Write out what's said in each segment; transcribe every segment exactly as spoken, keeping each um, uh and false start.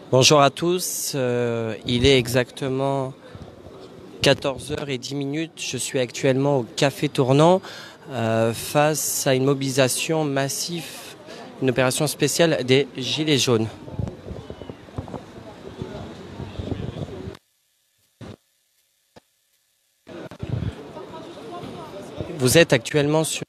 Bonjour à tous, euh, il est exactement quatorze heures dix. Je suis actuellement au Café Tournant euh, face à une mobilisation massive, une opération spéciale des Gilets jaunes. Vous êtes actuellement sur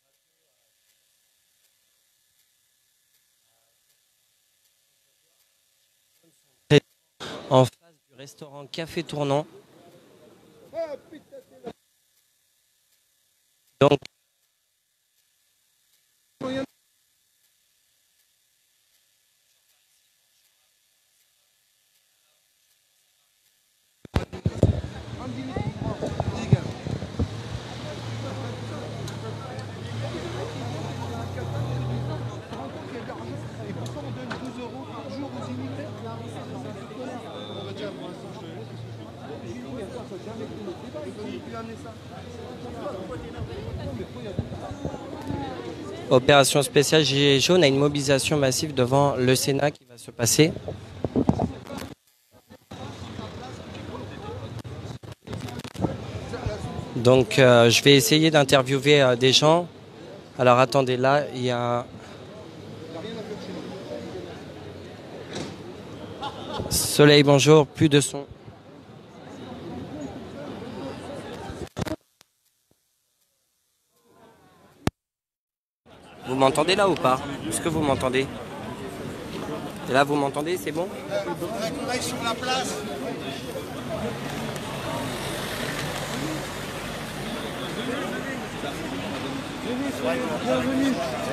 en face du restaurant Café Tournant. Donc, opération spéciale Gilets jaunes, a une mobilisation massive devant le Sénat qui va se passer. Donc euh, je vais essayer d'interviewer euh, des gens. Alors attendez, là il y a Soleil, bonjour, plus de son. Vous m'entendez là ou pas? Est-ce que vous m'entendez? Et là vous m'entendez, c'est bon? Sur la place. Bienvenue.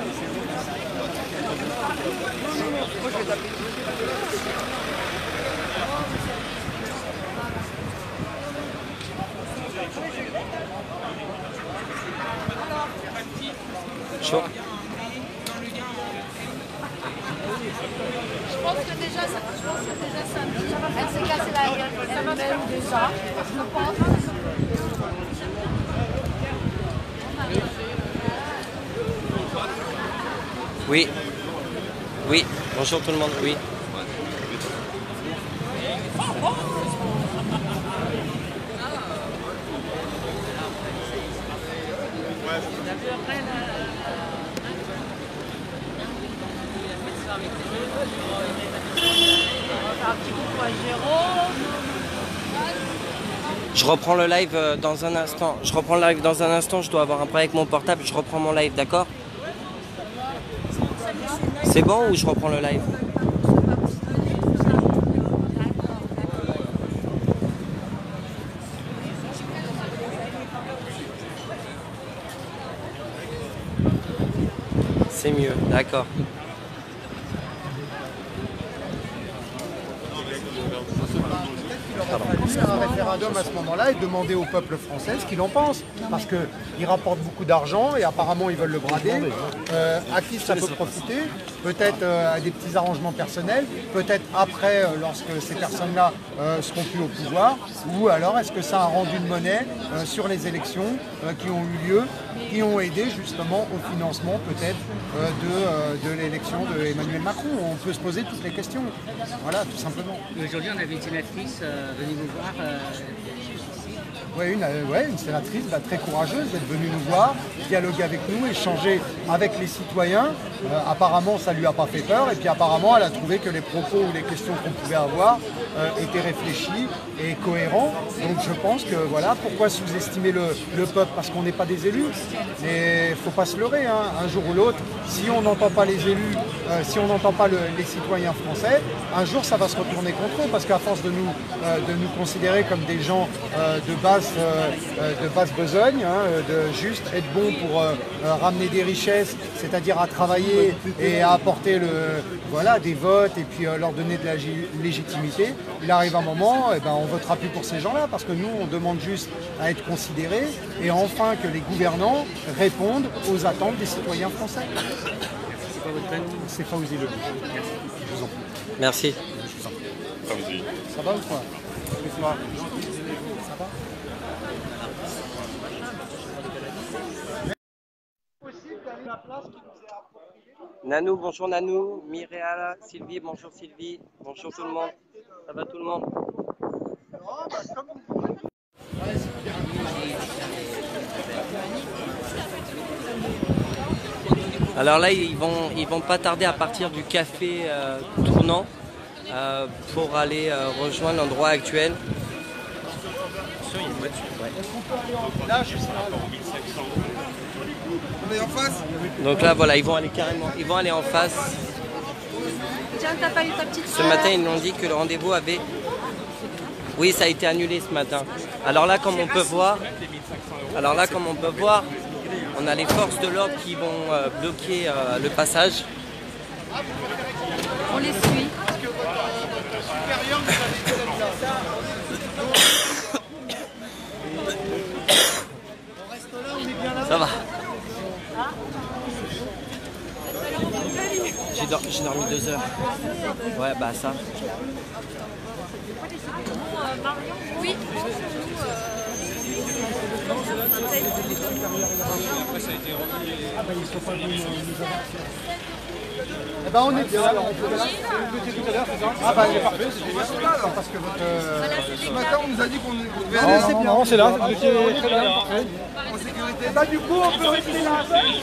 Chaud. Je pense que déjà, ça, je pense que déjà ça, elle s'est cassée la gueule elle-même déjà, je pense. Oui. Oui. Bonjour tout le monde. Oui. Je reprends le live euh, dans un instant. Je reprends le live dans un instant. Je dois avoir un problème avec mon portable. Je reprends mon live, d'accord? C'est bon ou je reprends le live? C'est mieux, d'accord. Faire un référendum à ce moment-là et demander au peuple français ce qu'il en pense. Parce qu'il rapporte beaucoup d'argent et apparemment ils veulent le brader. Euh, à qui ça peut profiter? Peut-être euh, à des petits arrangements personnels, peut-être après euh, lorsque ces personnes-là euh, seront plus au pouvoir, ou alors est-ce que ça a rendu une monnaie euh, sur les élections euh, qui ont eu lieu, qui ont aidé justement au financement peut-être euh, de, euh, de l'élection d'Emmanuel Macron? On peut se poser toutes les questions. Voilà, tout simplement. Aujourd'hui, on avait une sénatrice euh, venue nous voir. Euh, Oui, une, euh, ouais, une sénatrice bah, très courageuse d'être venue nous voir, dialoguer avec nous, échanger avec les citoyens. Euh, apparemment, ça ne lui a pas fait peur. Et puis apparemment, elle a trouvé que les propos ou les questions qu'on pouvait avoir euh, étaient réfléchis et cohérents. Donc je pense que voilà, pourquoi sous-estimer le, le peuple? Parce qu'on n'est pas des élus. Mais il ne faut pas se leurrer, hein. Un jour ou l'autre, si on n'entend pas les élus, euh, si on n'entend pas le, les citoyens français, un jour ça va se retourner contre eux. Parce qu'à force de nous, euh, de nous considérer comme des gens euh, de base Euh, de basse besogne, hein, de juste être bon pour euh, euh, ramener des richesses, c'est-à-dire à travailler et à apporter le, voilà, des votes et puis euh, leur donner de la légitimité. Il arrive un moment, eh ben, on ne votera plus pour ces gens-là parce que nous, on demande juste à être considérés et enfin que les gouvernants répondent aux attentes des citoyens français. c'est quoi votre prénom? C'est Fawzi Le Bouch. Je vous en prie. Merci. Ça va ou quoi? Ça va? Possible d'aller à la place qui nous est appropriée. Nanou, bonjour Nanou, Mireala, Sylvie, bonjour Sylvie, bonjour tout le monde, ça va tout le monde? Alors là, ils vont, ils vont pas tarder à partir du café euh, tournant euh, pour aller euh, rejoindre l'endroit actuel. Là, je suis On est en face. Donc là, voilà, ils vont aller carrément, ils vont aller en face. Tiens, t'as pas eu ta petite Ce matin, ils nous ont dit que le rendez-vous avait... Oui, ça a été annulé ce matin. Alors là, comme on peut voir, alors là, comme on peut voir, on a les forces de l'ordre qui vont euh, bloquer euh, le passage. On les suit. Ça va. J'ai dor j'ai dormi deux heures. Ouais, bah ça. Oui. Eh ben on est bien, alors on peut là. Vous étiez tout à l'heure, c'est ça? Ah bah il est parfait, c'est génial. Parce que votre... Euh... Ce matin on nous a dit qu'on devait aller. C'est bien, c'est là, vous étiez très bien, parfait. En sécurité. Bah du coup on peut rester là.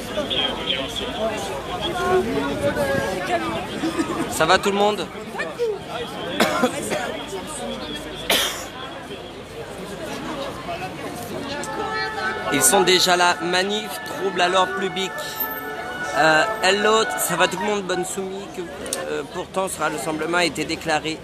Ça va tout le monde? Ils sont déjà là, manif, trouble à l'ordre public. Euh, hello, ça va tout le monde, bonne soumis, que euh, pourtant ce rassemblement a été déclaré.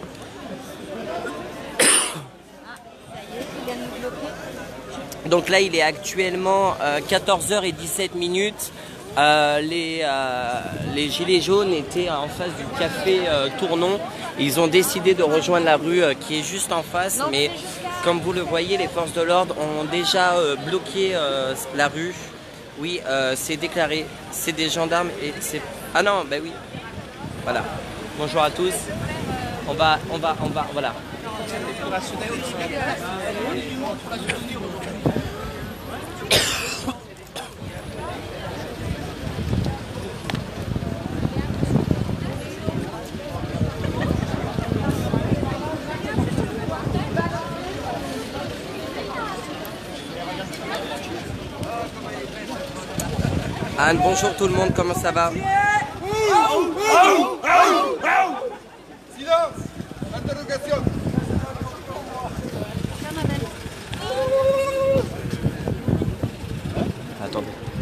Donc là, il est actuellement euh, quatorze heures dix-sept minutes. Euh, les, euh, les gilets jaunes étaient en face du café euh, Tournon. Ils ont décidé de rejoindre la rue euh, qui est juste en face, mais comme vous le voyez, les forces de l'ordre ont déjà euh, bloqué euh, la rue. Oui, euh, c'est déclaré, c'est des gendarmes et c'est... Ah non, ben oui. Voilà. Bonjour à tous. On va, on va, on va, voilà. Anne, bonjour tout le monde, comment ça va? Silence. Interrogation. Attendez.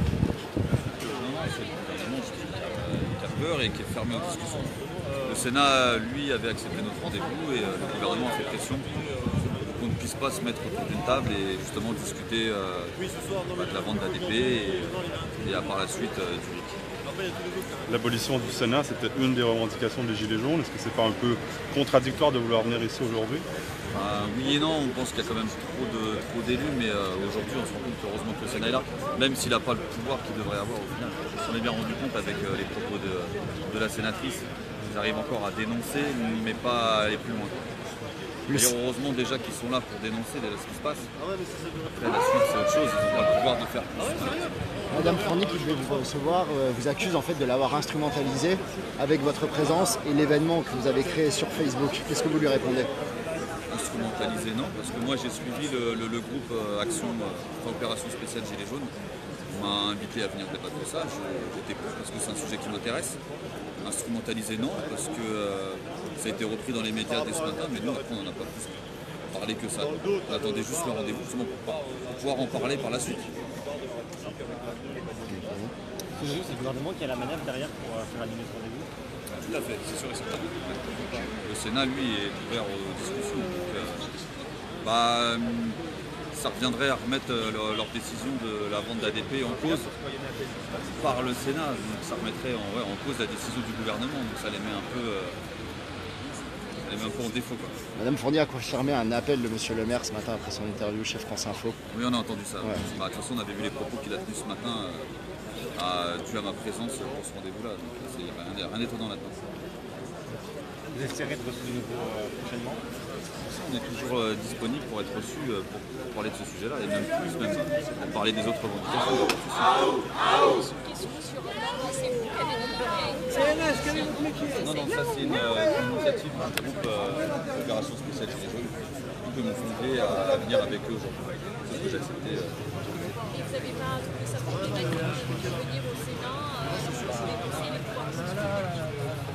Qui a peur et qui est fermé aux discussions. Le Sénat, lui, avait accepté notre rendez-vous et euh, le gouvernement a fait pression pour qu'on ne puisse pas se mettre autour d'une table et justement discuter euh, bah, de la vente d'A D P et, et à, par la suite euh, du R I C. L'abolition du Sénat, c'était une des revendications des Gilets jaunes. Est-ce que c'est pas un peu contradictoire de vouloir venir ici aujourd'hui? Euh, oui et non, on pense qu'il y a quand même trop de trop d'élus, mais euh, aujourd'hui on se rend compte heureusement que le Sénat est là, même s'il n'a pas le pouvoir qu'il devrait avoir au final. On s'en est bien rendu compte avec euh, les propos de, de la sénatrice. Ils arrivent encore à dénoncer, mais pas à aller plus loin. Et heureusement déjà qu'ils sont là pour dénoncer ce qui se passe. Après la suite c'est autre chose, ils n'ont pas le pouvoir de faire plus. Madame Fournier, qui devait vous recevoir, vous accuse en fait de l'avoir instrumentalisé avec votre présence et l'événement que vous avez créé sur Facebook. Qu'est-ce que vous lui répondez? Instrumentalisé, non, parce que moi j'ai suivi le, le, le groupe euh, Action, euh, Opération Spéciale Gilets Jaunes. On m'a invité à venir débattre de ça, j'étais pour parce que c'est un sujet qui m'intéresse. Instrumentalisé, non, parce que euh, ça a été repris dans les médias dès ce matin, mais nous après on n'en a pas plus parlé que ça. On attendait juste le rendez-vous justement pour, pour pouvoir en parler par la suite. C'est le gouvernement qui a la manœuvre derrière pour faire annuler ce rendez-vous? Tout à fait, c'est sûr et certain. Le Sénat, lui, est ouvert aux discussions. Donc, euh, bah, ça reviendrait à remettre euh, leur, leur décision de la vente d'A D P en cause par le Sénat. Donc ça remettrait en, ouais, en cause la décision du gouvernement. Donc ça les met un peu, euh, ça les met un peu en défaut, quoi. Madame Fournier a confirmé un appel de Monsieur Le Maire ce matin après son interview chez France Info. Oui, on a entendu ça. Ouais. Bah, de toute façon, on avait vu les propos qu'il a tenus ce matin. Euh, À, dû à ma présence pour ce rendez-vous-là, donc il n'y a rien, rien d'étonnant là-dedans. Vous espérez être reçu de nouveau euh, prochainement? On est toujours euh, disponible pour être reçu euh, pour, pour parler de ce sujet-là, et même plus, même pour parler des autres revendications. Une question sur Nani, c'est vous qui avez demandé à une Non, non, ça c'est une, euh, une initiative du groupe euh, Opération Spéciale Gilets jaunes qui m'ont fondé à, à venir avec eux aujourd'hui. C'est ce que j'ai accepté. Euh, Et vous n'avez pas trouvé ça problématique de venir au Sénat euh, sans dénoncer les pouvoirs politiques?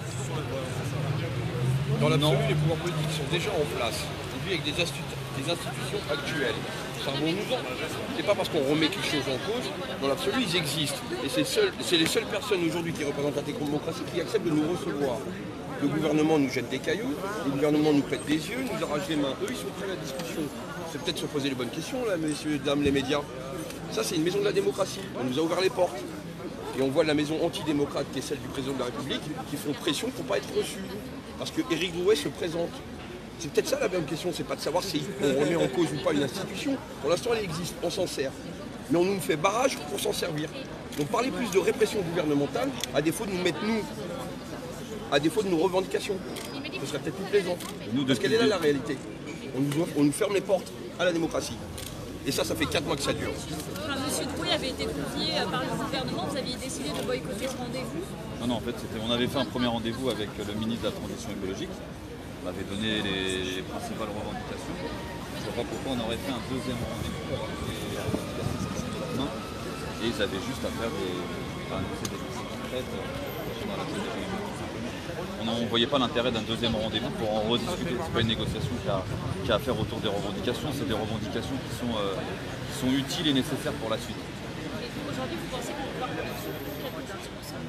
Dans l'absolu, les pouvoirs politiques sont déjà en place, et puis avec des, des institutions actuelles. Servons-nous-en. C'est pas parce qu'on remet quelque chose en cause, dans l'absolu, ils existent. Et c'est les seules personnes aujourd'hui qui représentent la démocratie qui acceptent de nous recevoir. Le gouvernement nous jette des cailloux, le gouvernement nous pète des yeux, nous arrache les mains. Eux, ils sont prêts à la discussion. C'est peut-être se poser les bonnes questions, là, messieurs, dames, les médias. Ça, c'est une maison de la démocratie. On nous a ouvert les portes. Et on voit la maison antidémocrate, qui est celle du président de la République, qui font pression pour ne pas être reçus. Parce que Éric Drouet se présente. C'est peut-être ça la même question, c'est pas de savoir si on remet en cause ou pas une institution. Pour l'instant, elle existe, on s'en sert. Mais on nous fait barrage pour s'en servir. Donc parler plus de répression gouvernementale, à défaut de nous mettre nous, à défaut de nos revendications. Ce serait peut-être plus plaisant. Nous, parce qu'elle est là la réalité. On nous, on nous ferme les portes à la démocratie. Et ça, ça fait quatre mois que ça dure. Enfin, Monsieur Drouet avait été confié par le gouvernement, vous aviez décidé de boycotter ce rendez-vous? Non, non, en fait, on avait fait un premier rendez-vous avec le ministre de la Transition écologique. On avait donné les, les principales revendications. Je ne vois pas pourquoi on aurait fait un deuxième rendez-vous avec les revendications. Et ils avaient juste à faire des, à annoncer des actions concrètes dans la stratégie. On ne voyait pas l'intérêt d'un deuxième rendez-vous pour en rediscuter. Ce n'est pas une négociation qui a, qui a à faire autour des revendications, c'est des revendications qui sont, euh, qui sont utiles et nécessaires pour la suite. Aujourd'hui, vous pensez que le pouvoir politique fait quelque chose pour ça?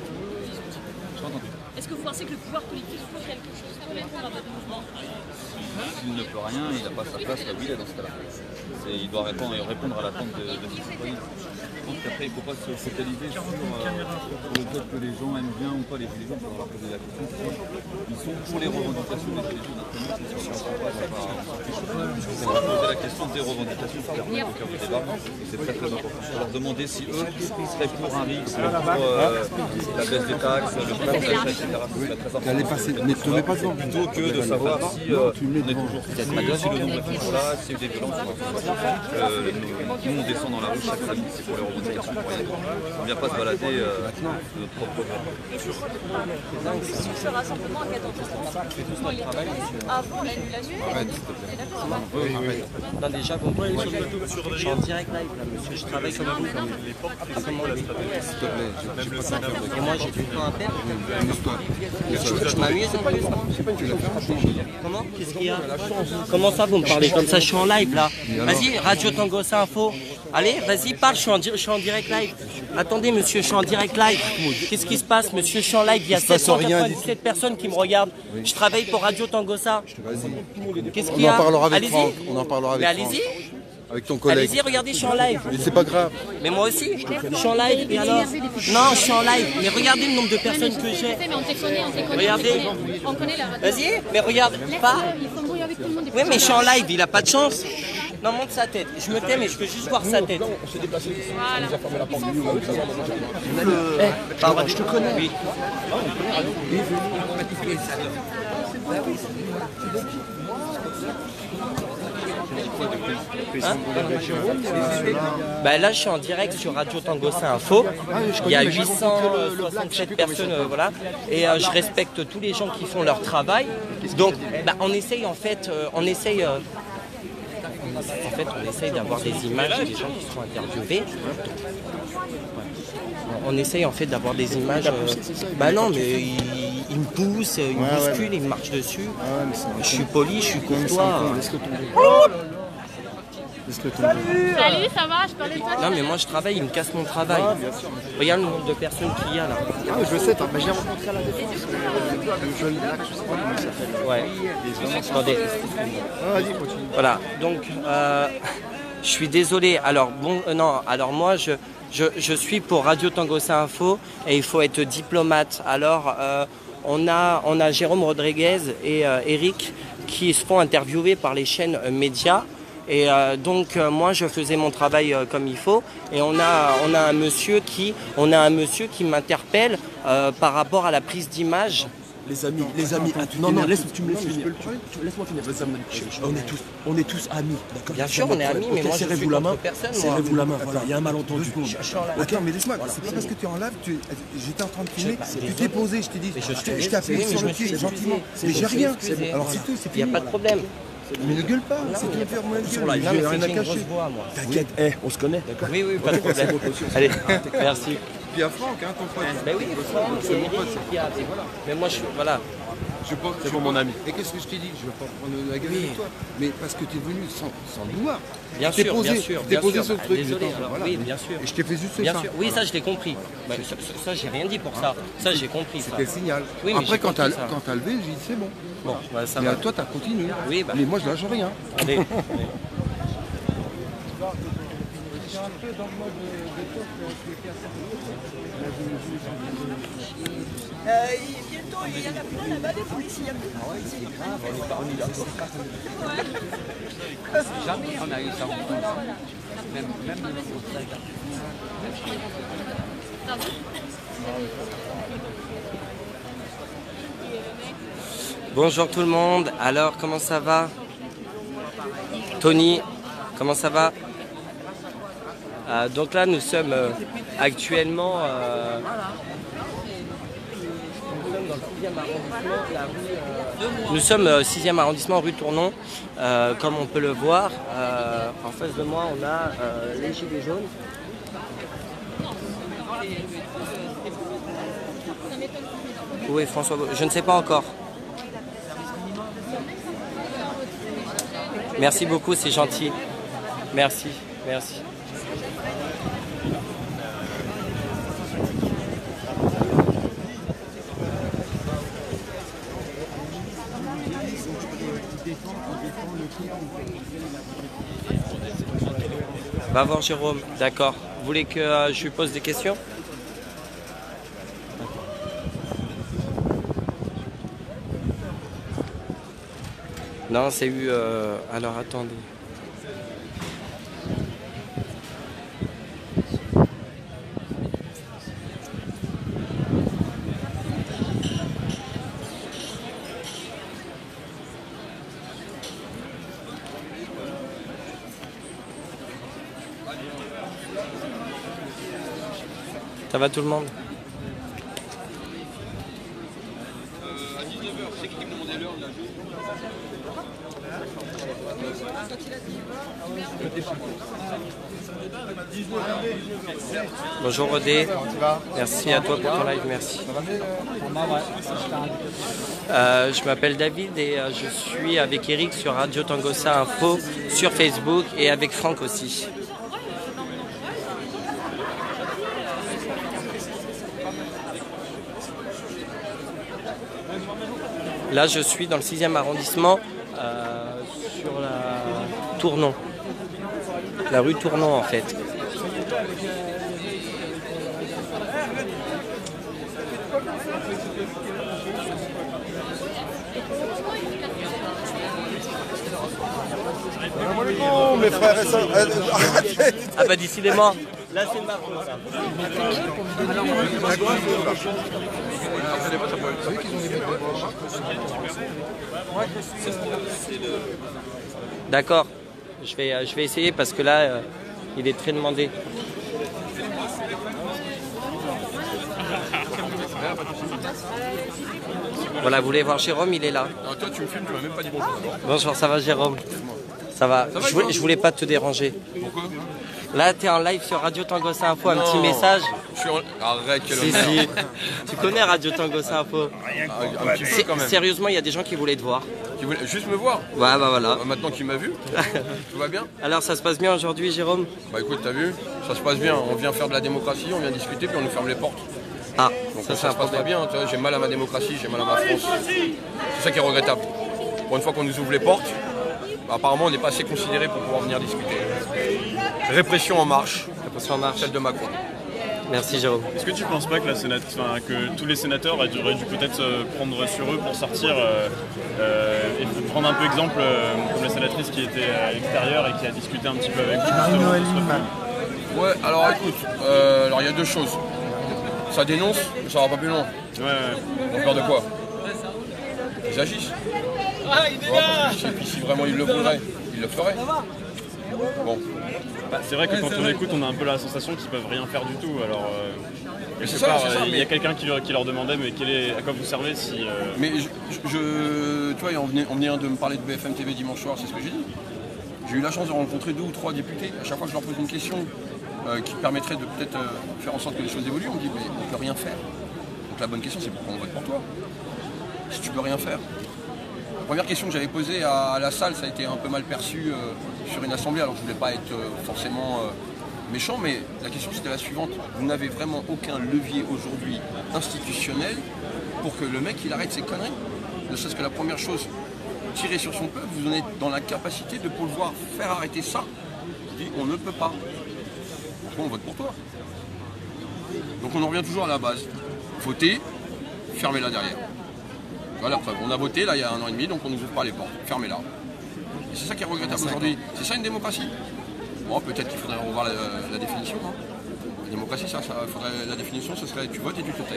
Est-ce que vous pensez que le pouvoir politique fait quelque chose pour répondre à votre mouvement? S'il ne peut rien, il n'a pas sa place là où il est dans ce cas-là. Il doit répondre, répondre à l'attente de, de ses citoyens. Je pense qu'après, il ne faut pas se focaliser sur, euh, sur le fait que les gens aiment bien ou pas les gilets jaunes. Il faut leur poser la question. Ils sont pour les revendications des gilets jaunes. Après, c'est sûr qu'on va poser la question des revendications clairement au cœur du débat. C'est très très important. Il faut leur demander si eux seraient pour un R I C, pour euh, la baisse des taxes, le prix et cetera. Allez passer, mais te mets pas devant. Plutôt que de savoir si euh, on est toujours si le nombre est toujours là, s'il y a des violences. Euh, nous, on descend dans la rue chaque samedi, c'est pour les revendications pour rien. On ne vient pas se balader euh, de notre propre programme. Ce rassemblement à quatorze heures, avant l'annulation. Arrête, s'il te plaît. Oui, oui. Non, déjà, vous me je suis en direct live, là, monsieur. Je travaille comme vous. Comment le s'il te plaît, j'ai pas ça. Et moi, j'ai du temps à perdre. Je, je m'amuse un peu. Comment? Qu'est-ce qu'il y a? Comment ça, vous me parlez comme ça? Je suis en live, là. Vas-y, Radio Tango, c'est info. Allez, vas-y, parle, je suis, en, je suis en direct live. Attendez, monsieur, je suis en direct live. Qu'est-ce qui se passe, monsieur? Je suis en live, il y a sept cent quatre-vingt-dix-sept personnes qui me regardent. Je travaille pour Radio Tangossa. Qu'est-ce qu'il y a? On en parlera avec Franck. On en parlera avec Franck. Allez-y. Avec ton collègue. Allez-y, regardez, je suis en live. Mais c'est pas grave. Mais moi aussi, je suis en live. Et alors? Non, je suis en live. Mais regardez le nombre de personnes que j'ai. Regardez. Vas-y, mais regarde. Pas. Oui, mais je suis en live, il a pas de chance. Non, monte sa tête. Je me tais, mais je peux juste voir sa tête. On s'est déplacé. On nous a fermé la porte. Eh, pardon, je te connais. Oui. Hein? Bah là je suis en direct sur Radio Tangossa Info. Il y a huit cent soixante-sept personnes, euh, voilà. Et euh, je respecte tous les gens qui font leur travail. Donc bah, on essaye en fait, euh, on essaye. Euh, en fait on essaye d'avoir des images des gens qui seront interviewés. On essaye en fait d'avoir des images. Euh, bah non, mais il, il me pousse, il me bouscule, il me marche dessus. Je suis poli, je suis courtois. Salut, ça va? Je parlais pas. Non, mais moi je travaille, il me casse mon travail. Regarde le nombre de personnes qu'il y a là. Ah, je sais, mais je l'ai rencontré à la Défense. Le jeune là, je sais pas comment il s'appelle. Ouais. Attendez. Ah, vas-y, continue. Voilà, donc euh, je suis désolé. Alors, bon, euh, non, alors moi je. Je, je suis pour Radio Tangossa Info et il faut être diplomate. Alors, euh, on, a, on a Jérôme Rodriguez et euh, Eric qui se font interviewer par les chaînes euh, médias. Et euh, donc, euh, moi, je faisais mon travail euh, comme il faut. Et on a, on a un monsieur qui, on a un monsieur qui m'interpelle euh, par rapport à la prise d'image Les amis, les amis. Attends, non, non, laisse, tu me laisses finir. Laisse-moi finir. On est tous, on est tous amis, d'accord? Bien sûr, on est amis, mais moi je suis contre personne. Serrez-vous la main, voilà, il y a un malentendu. Attends, mais laisse-moi, c'est pas parce que tu es en live, tu- j'étais en train de filmer, tu t'es posé, je t'ai dit, je t'ai appelé sur le pied, gentiment, mais j'ai rien. Alors c'est tout, c'est fini. Il n'y a pas de problème. Mais ne gueule pas, c'est tout faire moi Sur live, j'ai rien à cacher. T'inquiète, eh, on se connaît, d'accord? Oui, oui, pas de problème. Allez, merci. Puis il y a Franck, hein, ton pote. Ben oui, Franck, c'est mon pote, c'est Pierre, et voilà. Mais moi, je suis, voilà. Je pense, C'est pour mon ami. Et qu'est-ce que je t'ai dit? Je vais pas prendre la gueule avec toi. Mais parce que tu es venu sans, sans le vouloir. Bien Tu t'es sûr, posé, bien sûr, tu t'es bien posé sûr. sur le truc. Désolé, j'étais en- alors, voilà. oui, bien sûr. Et je t'ai fait juste Bien ça. sûr, oui, Voilà. ça, je l'ai compris. Bah, ça, ça, ça, j'ai rien dit pour ça. Ça, j'ai compris. ça. C'était le signal. Oui, mais Après, j'ai quand t'as compris ça. quand t'as levé, j'ai dit c'est bon. Bon, bah, ça Mais va. à toi, t'as continué. Oui, bah. Mais moi, je lâche rien. Allez. allez. Euh, bientôt, il y en a plein là-bas, des policiers. C'est grave, on n'est pas remis là. Jamais on a eu ça. Même, même Bonjour tout le monde. Alors, comment ça va? Tony, comment ça va? Euh, donc là, nous sommes euh, actuellement euh, nous sommes dans le sixième arrondissement, la rue, euh, nous sommes euh, sixième arrondissement, rue Tournon. Euh, comme on peut le voir, euh, en face de moi, on a euh, les gilets jaunes. Oui, François, je ne sais pas encore. Merci beaucoup, c'est gentil. Merci, merci. Va voir Jérôme, d'accord. Vous voulez que euh, je lui pose des questions? Non, c'est eu... Euh... Alors, attendez. Ça va tout le monde? À dix-neuf heures, c'est qui qui me demandait l'heure de la Bonjour Rodé, merci à toi pour ton live, merci. Euh, je m'appelle David et euh, je suis avec Eric sur Radio Tangossa Info sur Facebook et avec Franck aussi. Là, je suis dans le sixième arrondissement, euh, sur la Tournon, la rue Tournon en fait. Oh, mes frères et sœurs. Ah bah décidément, là c'est ma faute. D'accord, je vais, euh, je vais essayer parce que là, euh, il est très demandé. Voilà, vous voulez voir Jérôme, il est là. Alors toi, tu me filmes, tu m'as même pas dit bonjour. Bonjour, ça va Jérôme? Ça va, Ça va, je, voulais, toi je voulais pas te déranger. Pourquoi? Là, t'es en live sur Radio Tangossa Info, un Non. petit message. Je suis en... Arrête, quel Si, honneur. si. Tu connais Radio Tangossa Info? Ah, un petit peu C'est- quand même. Sérieusement, il y a des gens qui voulaient te voir. Qui voulait juste me voir. Ouais, bah voilà. Bah, maintenant qu'il m'a vu, tout va bien. Alors, ça se passe bien aujourd'hui, Jérôme? Bah écoute, t'as vu, ça se passe bien. On vient faire de la démocratie, on vient discuter, puis on nous ferme les portes. Ah, Donc ça, ça, ça se passe pas bien. Tu vois, j'ai mal à ma démocratie, j'ai mal à ma France. C'est ça qui est regrettable. Pour une fois qu'on nous ouvre les portes, bah, apparemment on n'est pas assez considéré pour pouvoir venir discuter. Répression en marche. Répression en marche. Celle de Macron. Merci Jérôme. Est-ce que tu penses pas que, la sénat... enfin, que tous les sénateurs auraient dû, auraient dû peut-être se prendre sur eux pour sortir euh, euh, et prendre un peu exemple euh, comme la sénatrice qui était à l'extérieur et qui a discuté un petit peu avec vous? Ouais, alors écoute, euh, alors il y a deux choses. Ça dénonce, mais ça va pas plus loin. Ouais, ouais. On a peur de quoi? ils agissent. Ah, il est là. Et puis si vraiment ils le voudraient, ils le feraient. Bon. Bah, c'est vrai que quand on écoute, on a un peu la sensation qu'ils peuvent rien faire du tout. Alors, euh, quelque ça, part, ça, il y a mais... quelqu'un qui, qui leur demandait mais quel est, à quoi vous servez si... Euh... Mais je, je, tu vois, on venait, on venait de me parler de B F M T V dimanche soir, c'est ce que j'ai dit. J'ai eu la chance de rencontrer deux ou trois députés. À chaque fois que je leur pose une question euh, qui permettrait de peut-être euh, faire en sorte que les choses évoluent, on me dit mais on ne peut rien faire. Donc la bonne question c'est pourquoi on vote pour toi si tu peux rien faire. La première question que j'avais posée à, à la salle, ça a été un peu mal perçu euh, sur une assemblée, alors je ne voulais pas être euh, forcément euh, méchant, mais la question c'était la suivante. Vous n'avez vraiment aucun levier aujourd'hui institutionnel pour que le mec il arrête ses conneries. Ne serait-ce que la première chose, tirer sur son peuple, vous en êtes dans la capacité de pouvoir faire arrêter ça. Je dis, on ne peut pas. Pourquoi on vote pour toi? Donc on en revient toujours à la base. Voter, fermez-la derrière. Voilà la preuve. On a voté là il y a un an et demi, donc on ne nous ouvre pas les portes. Fermez-la. Et c'est ça qui est regrettable aujourd'hui. C'est ça une démocratie? Bon, peut-être qu'il faudrait revoir la, la définition. Hein. La démocratie, ça, ça faudrait, la définition, ce serait tu votes et tu te tais.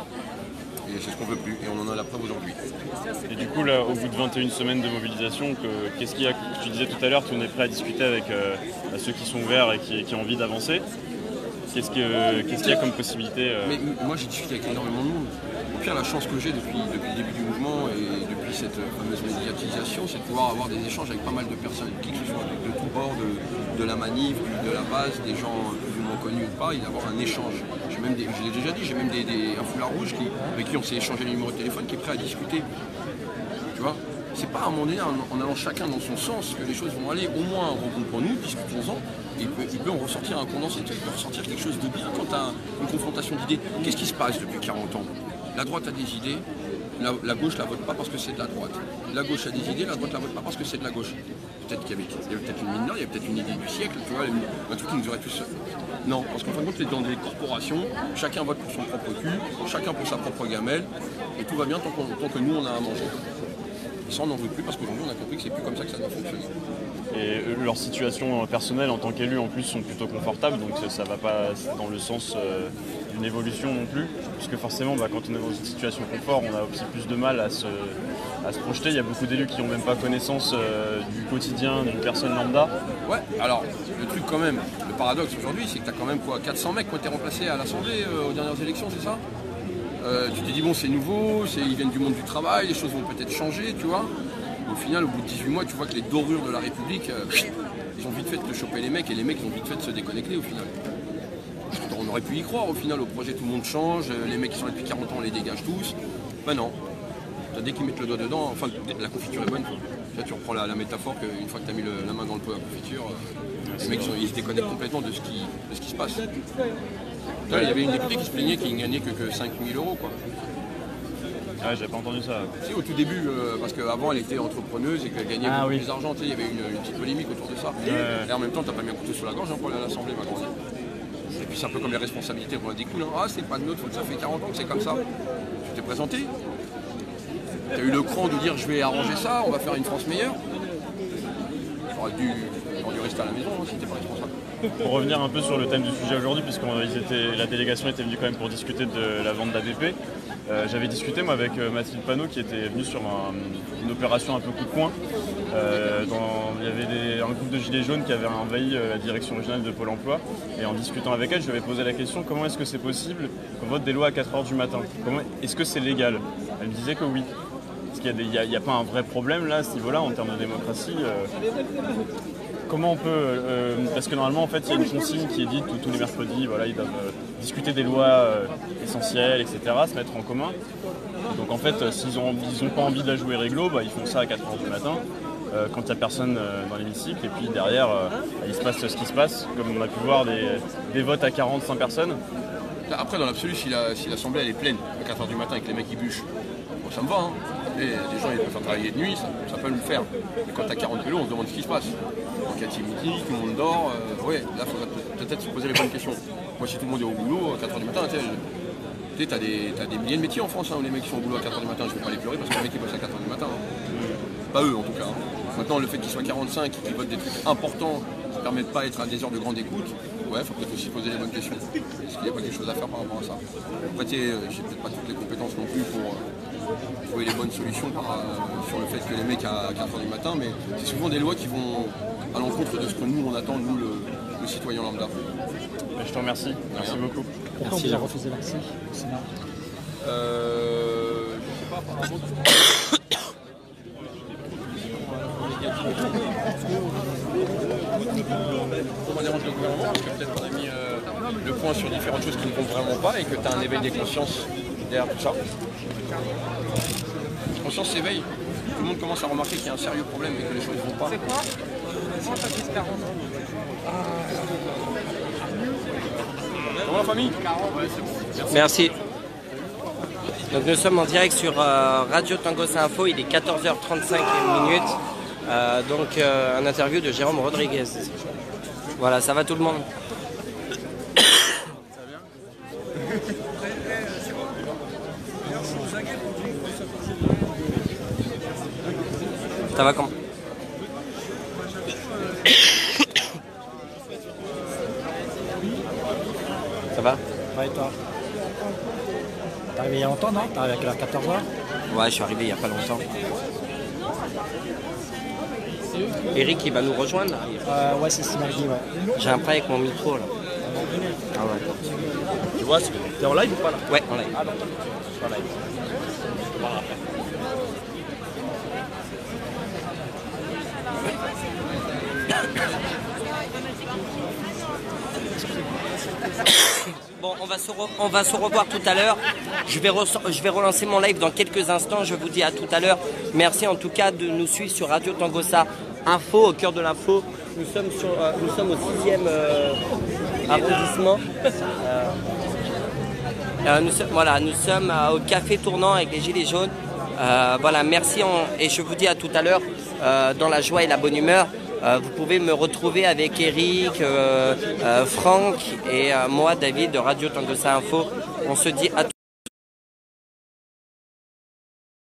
Et c'est ce qu'on veut plus, et on en a la preuve aujourd'hui. Et du coup, là, au bout de vingt et une semaines de mobilisation, que, qu'est-ce qu'il y a, tu disais tout à l'heure, tu en es prêt à discuter avec euh, ceux qui sont ouverts et qui, qui ont envie d'avancer. Qu'est-ce, que, qu'est-ce qu'il y a comme possibilité euh... Mais moi, j'ai discuté avec énormément de monde. Au pire, la chance que j'ai depuis, depuis le début du mouvement et depuis cette fameuse médiatisation, c'est de pouvoir avoir des échanges avec pas mal de personnes, qui que ce soit de, de tous bords, de, de la manif, de la base, des gens plus ou moins connus ou pas, et d'avoir un échange. J'ai même des, je l'ai déjà dit, j'ai même des, des, un foulard rouge qui, avec qui on s'est échangé les numéros de téléphone, qui est prêt à discuter. Tu vois, c'est pas à un moment donné, en, en allant chacun dans son sens, que les choses vont aller. Au moins, regroupons-nous, discutons-en. Et il peut, il peut en ressortir un condensé, il peut ressortir quelque chose de bien quand tu as une confrontation d'idées. Qu'est-ce qui se passe depuis quarante ans? La droite a des idées, la, la gauche ne la vote pas parce que c'est de la droite. La gauche a des idées, la droite ne la vote pas parce que c'est de la gauche. Peut-être qu'il y avait, il y avait peut-être une mine d'or, il y avait peut-être une idée du siècle, tu vois, un truc qui nous aurait tous... Non, parce qu'en fin de compte, c'est dans des corporations, chacun vote pour son propre cul, chacun pour sa propre gamelle, et tout va bien tant, qu'on, tant que nous, on a à manger. Et ça, on n'en veut plus parce qu'aujourd'hui, on a compris que c'est plus comme ça que ça doit fonctionner. Et leur situation personnelle en tant qu'élus en plus sont plutôt confortables, donc ça ne va pas dans le sens euh, d'une évolution non plus, puisque forcément bah, quand on est dans une situation confort, on a aussi plus de mal à se, à se projeter. Il y a beaucoup d'élus qui n'ont même pas connaissance euh, du quotidien d'une personne lambda. Ouais, alors le truc quand même, le paradoxe aujourd'hui, c'est que tu as quand même quoi, quatre cents mecs qui ont été remplacés à l'Assemblée euh, aux dernières élections, c'est ça? euh, Tu t'es dit bon c'est nouveau, c'est, ils viennent du monde du travail, les choses vont peut-être changer, tu vois. Au final, au bout de dix-huit mois, tu vois que les dorures de la République, euh, ils ont vite fait de choper les mecs et les mecs ils ont vite fait de se déconnecter au final. On aurait pu y croire au final, au projet tout le monde change, les mecs qui sont là depuis quarante ans on les dégage tous. Ben non. Dès qu'ils mettent le doigt dedans, enfin la confiture est bonne. Là tu reprends la, la métaphore qu'une fois que tu as mis le, la main dans le pot à confiture, euh, les mecs ils, sont, ils se déconnectent complètement de ce qui, de ce qui se passe. Là, il y avait une députée qui se plaignait qu'il ne gagnait que, que cinq mille euros quoi. Ah, j'avais pas entendu ça. Si, au tout début, euh, parce qu'avant elle était entrepreneuse et qu'elle gagnait ah, beaucoup oui. plus d'argent, il y avait une, une petite polémique autour de ça. Ouais. Et en même temps, t'as pas mis un couteau sur la gorge hein, pour aller à l'Assemblée, ma grande. Et puis c'est un peu comme les responsabilités qu'on a découlent. Hein. Ah, c'est pas de notre faute, ça fait quarante ans que c'est comme ça. Tu t'es présenté. Tu as eu le cran de dire je vais arranger ça, on va faire une France meilleure. J'aurais dû, dû rester à la maison hein, si t'es pas responsable. Pour revenir un peu sur le thème du sujet aujourd'hui, puisque la délégation était venue quand même pour discuter de la vente d'A D P. Euh, j'avais discuté moi avec euh, Mathilde Panot qui était venue sur un, une opération un peu coup de poing. Euh, dans, il y avait des, un groupe de gilets jaunes qui avait envahi euh, la direction régionale de Pôle emploi. Et en discutant avec elle, je lui avais posé la question comment est-ce que c'est possible qu'on vote des lois à quatre heures du matin? Comment, est-ce que c'est légal? Elle me disait que oui. Parce qu'il n'y a, a, a pas un vrai problème là à ce niveau-là en termes de démocratie. Euh, Comment on peut, euh, parce que normalement en fait il y a une consigne qui est dite tous les mercredis, voilà, ils doivent euh, discuter des lois euh, essentielles, et cetera, se mettre en commun. Donc en fait s'ils n'ont ils ont pas envie de la jouer réglo, bah, ils font ça à quatre heures du matin, euh, quand il n'y a personne euh, dans l'hémicycle, et puis derrière euh, il se passe ce qui se passe, comme on a pu voir des, des votes à quarante-cinq personnes. Après dans l'absolu, si, la, si l'Assemblée elle est pleine à quatre heures du matin et que les mecs ils bûchent, bon, ça me va. Hein. Et des gens ils peuvent travailler de nuit, ça, ça peut le faire. Mais quand tu as quarante vélos, on se demande ce qui se passe. Donc à midi, tout le monde dort, euh, ouais, là il faudrait peut-être se poser les bonnes questions. Moi si tout le monde est au boulot, à quatre heures du matin, tu sais, t'as des, t'as des milliers de métiers en France hein, où les mecs qui sont au boulot à quatre heures du matin, je vais pas les pleurer parce que les mecs ils bossent à quatre heures du matin. Hein. Pas eux en tout cas. Hein. Maintenant le fait qu'ils soient quarante-cinq et qu'ils votent des trucs importants qui ne permettent pas d'être à des heures de grande écoute, Ouais, il faut peut-être aussi poser les bonnes questions. Est-ce qu'il n'y a pas quelque chose à faire par rapport à ça? Après, j'ai peut-être pas toutes les compétences non plus pour euh, trouver les bonnes solutions par, euh, sur le fait que les mecs à quatre heures du matin, mais c'est souvent des lois qui vont à l'encontre de ce que nous on attend, nous le, le citoyen lambda. Je te remercie, merci Rien. beaucoup. Pourquoi vous avez refusé l'accès au Sénat? Euh, je sais pas, apparemment. On dérange le gouvernement parce que peut-être qu'on a mis euh, le point sur différentes choses qui ne comptent vraiment pas et que tu as un éveil des consciences derrière tout ça. La conscience s'éveille. Tout le monde commence à remarquer qu'il y a un sérieux problème et que les choses ne vont pas. C'est quoi? Comment la famille? Merci. Merci. Donc nous sommes en direct sur euh, Radio Tangossa Info, il est quatorze heures trente-cinq minutes. Euh, donc euh, un interview de Jérôme Rodriguez. Voilà, ça va tout le monde? Ça va comment? Ça va? Ouais, et toi? T'es arrivé il y a longtemps, non? T'es arrivé à quelle heure? quatorze heures? Ouais, je suis arrivé il n'y a pas longtemps. Eric, il va nous rejoindre là. Euh, ouais, c'est ce qu'il m'a dit, ouais. J'ai un problème avec mon micro là. Ah ouais. Tu vois, t'es en live ou pas là? Ouais, en live. Ah non, je suis en live. Je vais voir après. Bon, on va, se re- on va se revoir tout à l'heure. Je vais, re- je vais relancer mon live dans quelques instants. Je vous dis à tout à l'heure. Merci en tout cas de nous suivre sur Radio Tangossa Info, au cœur de l'info. Nous sommes, sur, euh, nous sommes au sixième euh, arrondissement. Euh, euh, nous, sommes, voilà, nous sommes euh, au café tournant avec les Gilets jaunes. Euh, voilà, merci en, et je vous dis à tout à l'heure euh, dans la joie et la bonne humeur. Euh, vous pouvez me retrouver avec Eric, euh, euh, Franck et euh, moi, David de Radio Tangossa Info. On se dit à tout